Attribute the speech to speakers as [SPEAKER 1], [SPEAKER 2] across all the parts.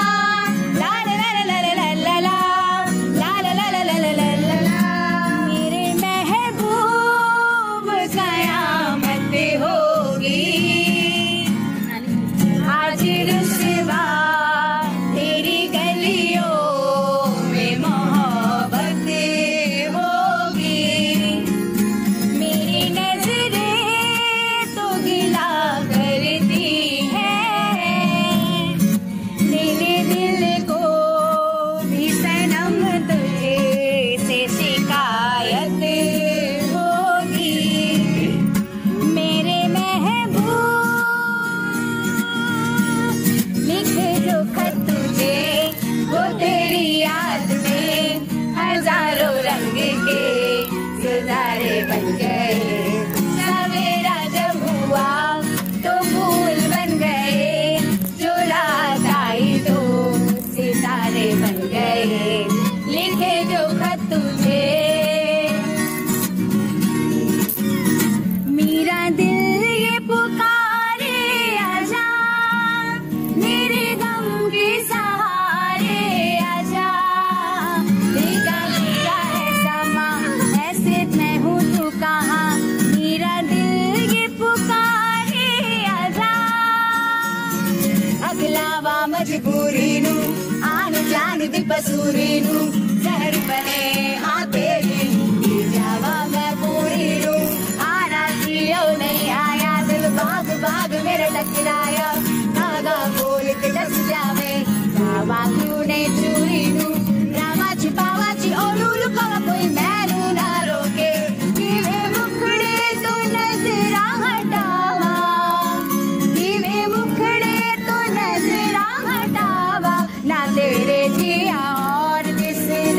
[SPEAKER 1] मजबूरी नू आन जान दी पसूरी नू जहर बने हाँ तेरी जावा मैं पूरी नू आना जियो नहीं आया दिल बाग बाग मेरा टकराया धागा बोल के दस जावे जावा क्यों नहीं चूरी नू रामा छिपावा ची ओलू लुकावा कोई मैनू ना रोके किवे मुखड़े तो नजरा हटावा किवे मुखड़े तो नजरा हटावा ना तेरे जिया और किसे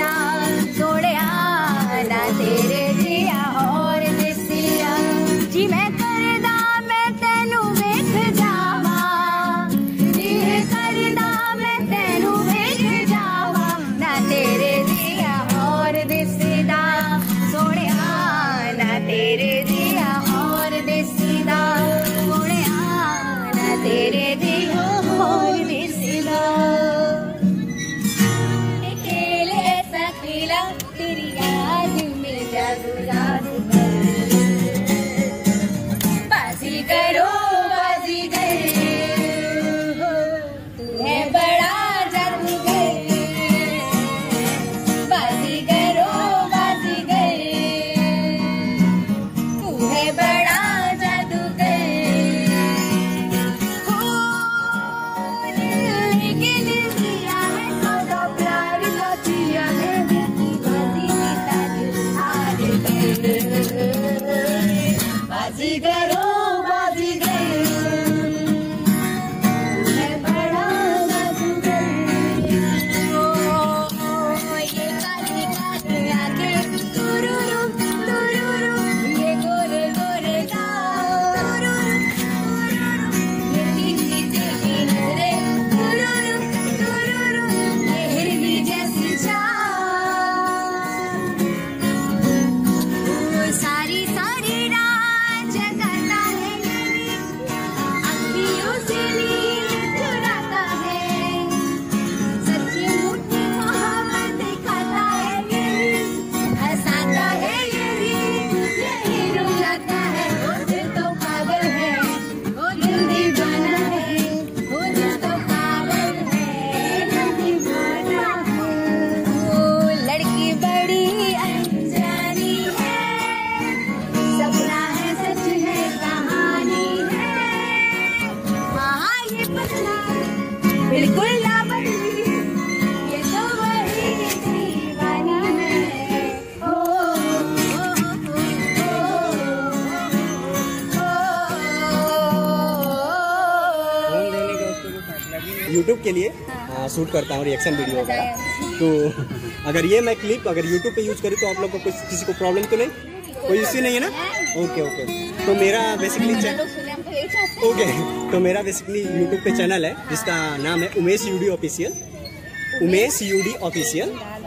[SPEAKER 1] बाजीगरो बाजीगर मैं बड़ा जादूगर ओ ये काली काली आंखें तुरुरु तुरुरु ये गोरे गोरे गाल तुरुरु ये तीखी तीखी नजरें तुरुरु तुरुरु ये हिरनी जैसी चाल सारी सारी रात जगाता है अखियों से नींद चुराता है सच्ची मुट्ठी मोहब्बत दिखाता है हंसाता है यही रुलाता है वो दिल तो पागल है वो दिल दीवाना है वो दिल तो पागल है दिल दीवाना है वो लड़की बड़ी अनजानी है सपना है सच है कहानी है हाँ ये पतला बिल्कुल ना बदली ये तो वही दीवानी है ओ
[SPEAKER 2] यूट्यूब के लिए शूट करता हूँ रिएक्शन वीडियो वगैरह। तो अगर ये मैं क्लिप अगर यूट्यूब पे यूज करूँ तो आप लोग को कुछ किसी को प्रॉब्लम तो नहीं, कोई इश्यू नहीं है ना? Okay okay. तो मेरा बेसिकली यूट्यूब पे चैनल है जिसका नाम है Umesh UD official, Umesh UD official.